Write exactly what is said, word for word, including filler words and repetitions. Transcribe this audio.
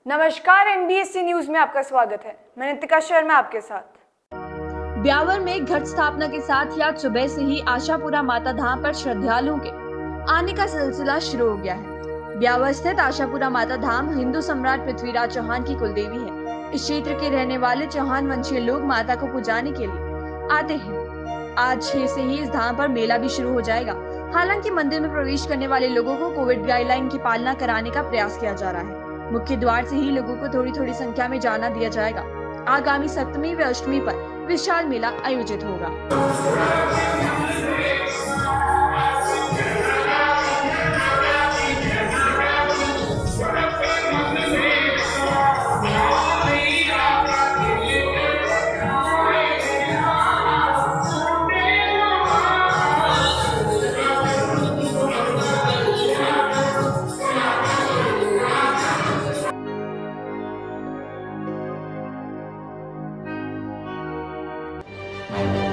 नमस्कार, NBSC news में आपका स्वागत है। मैं नितिका शर्मा आपके साथ। ब्यावर में घट स्थापना के साथ ही आज सुबह से ही आशापुरा माता धाम पर श्रद्धालुओं के आने का सिलसिला शुरू हो गया है। ब्यावर स्थित आशापुरा माता धाम हिंदू सम्राट पृथ्वीराज चौहान की कुलदेवी है। इस क्षेत्र के रहने वाले चौहान वंशीय लोग माता को पुजाने के लिए आते हैं। आज छह से ही इस धाम पर मेला भी शुरू हो जाएगा। हालांकि मंदिर में प्रवेश करने वाले लोगों को कोविड गाइडलाइन की पालना कराने का प्रयास किया जा रहा है। मुख्य द्वार से ही लोगों को थोड़ी थोड़ी संख्या में जाना दिया जाएगा। आगामी सप्तमी व अष्टमी पर विशाल मेला आयोजित होगा। Thank you.